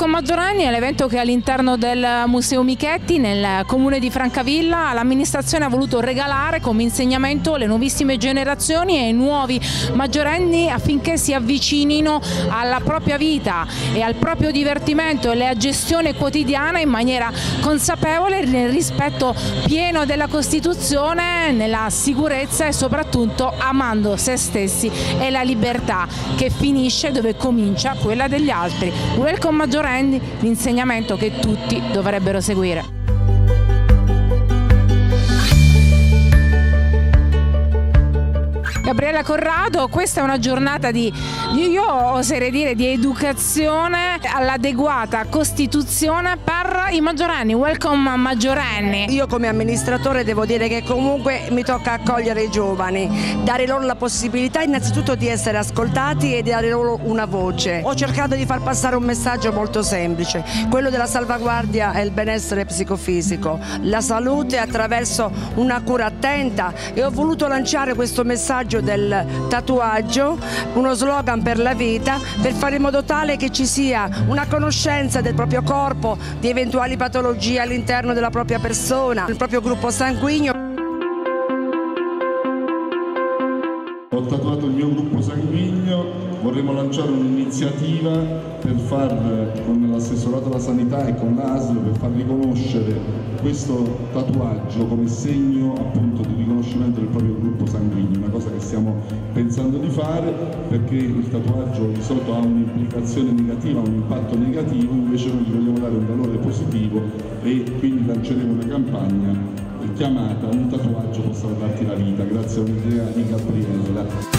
Welcome Maggiorenni è l'evento che all'interno del Museo Michetti nel comune di Francavilla l'amministrazione ha voluto regalare come insegnamento alle nuovissime generazioni e ai nuovi maggiorenni affinché si avvicinino alla propria vita e al proprio divertimento e alla gestione quotidiana in maniera consapevole nel rispetto pieno della Costituzione, nella sicurezza e soprattutto amando se stessi e la libertà che finisce dove comincia quella degli altri. Welcome Maggiorenni, l'insegnamento che tutti dovrebbero seguire. Gabriella Corrado, questa è una giornata io oserei dire, di educazione all'adeguata Costituzione per i maggiorenni. Welcome Maggiorenni. Io come amministratore devo dire che comunque mi tocca accogliere i giovani, dare loro la possibilità innanzitutto di essere ascoltati e dare loro una voce. Ho cercato di far passare un messaggio molto semplice, quello della salvaguardia e il benessere psicofisico, la salute attraverso una cura attenta, e ho voluto lanciare questo messaggio del tatuaggio, uno slogan per la vita, per fare in modo tale che ci sia una conoscenza del proprio corpo, di eventuali patologie all'interno della propria persona, del proprio gruppo sanguigno. Ho tatuato il mio gruppo sanguigno, vorremmo lanciare un'iniziativa per con l'assessorato alla sanità e con l'ASL per far riconoscere questo tatuaggio come segno appunto di riconoscimento del proprio gruppo sanguigno, una cosa che stiamo pensando di fare perché il tatuaggio di solito ha un'implicazione negativa, un impatto negativo, invece noi gli vogliamo dare un valore positivo e quindi lanceremo una campagna chiamata Un tatuaggio può salvarti la vita, grazie a un'idea di Gabriella.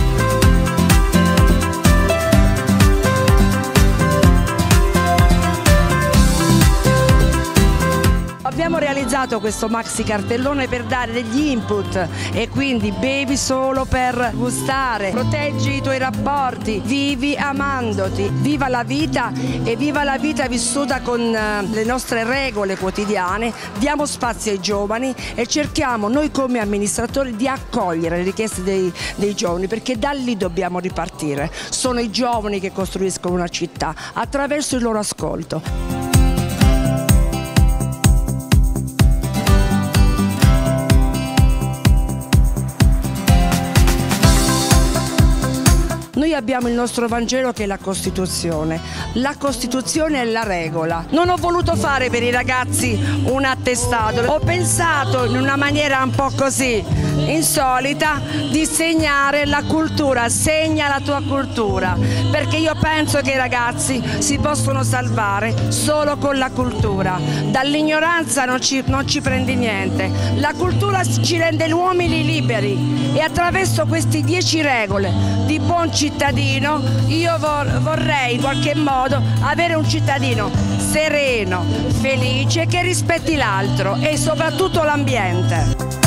Abbiamo realizzato questo maxi cartellone per dare degli input e quindi bevi solo per gustare, proteggi i tuoi rapporti, vivi amandoti, viva la vita e viva la vita vissuta con le nostre regole quotidiane, diamo spazio ai giovani e cerchiamo noi come amministratori di accogliere le richieste dei giovani, perché da lì dobbiamo ripartire. Sono i giovani che costruiscono una città attraverso il loro ascolto. Noi abbiamo il nostro Vangelo che è la Costituzione. La Costituzione è la regola. Non ho voluto fare per i ragazzi un attestato, ho pensato in una maniera un po' così insolita di segnare la cultura, segna la tua cultura, perché io penso che i ragazzi si possono salvare solo con la cultura. Dall'ignoranza non ci prendi niente. La cultura ci rende gli uomini liberi e attraverso queste 10 regole di buon cittadino io vorrei in qualche modo avere un cittadino sereno, felice, che rispetti l'altro e soprattutto l'ambiente.